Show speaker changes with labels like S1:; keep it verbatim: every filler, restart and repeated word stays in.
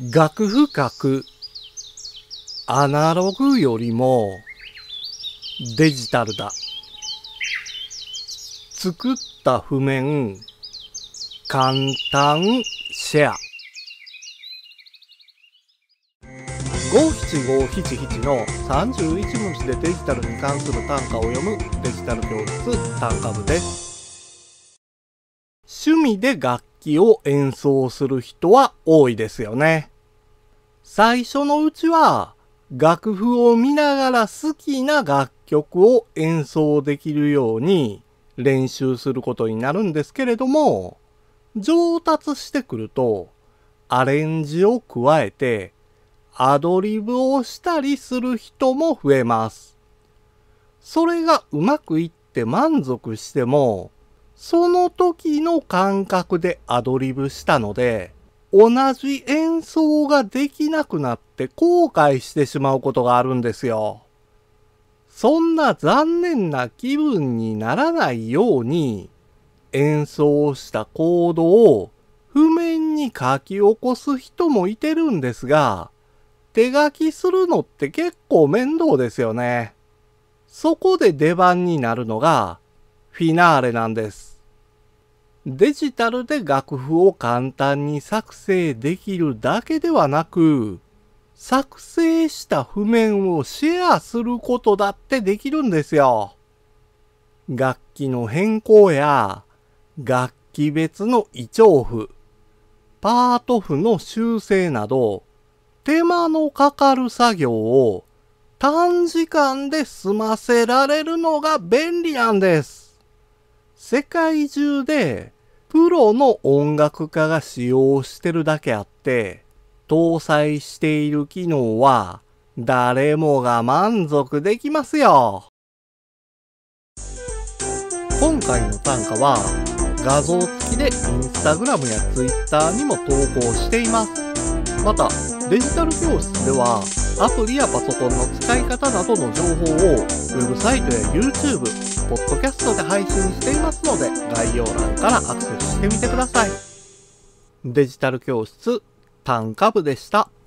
S1: 楽譜書く。アナログよりもデジタルだ。作った譜面、簡単シェア。ごーしちごーしちしちのさんじゅういち文字でデジタルに関する単価を読むデジタル教室単価部です。趣味で楽器を演奏する人は多いですよね。最初のうちは楽譜を見ながら好きな楽曲を演奏できるように練習することになるんですけれども、上達してくるとアレンジを加えてアドリブをしたりする人も増えます。それがうまくいって満足しても、その時の感覚でアドリブしたので、同じ演奏ができなくなって後悔してしまうことがあるんですよ。そんな残念な気分にならないように、演奏したコードを譜面に書き起こす人もいてるんですが、手書きするのって結構面倒ですよね。そこで出番になるのがフィナーレなんです。デジタルで楽譜を簡単に作成できるだけではなく、作成した譜面をシェアすることだってできるんですよ。楽器の変更や楽器別の異調譜、パート譜の修正など、手間のかかる作業を短時間で済ませられるのが便利なんです。世界中でプロの音楽家が使用してるだけあって、搭載している機能は誰もが満足できますよ。今回の単価は画像付きでインスタグラムやツイッターにも投稿しています。また、デジタル教室ではアプリやパソコンの使い方などの情報をウェブサイトや YouTube、ポッドキャストで配信していますので概要欄からアクセスしてみてください。デジタル教室単価部でした。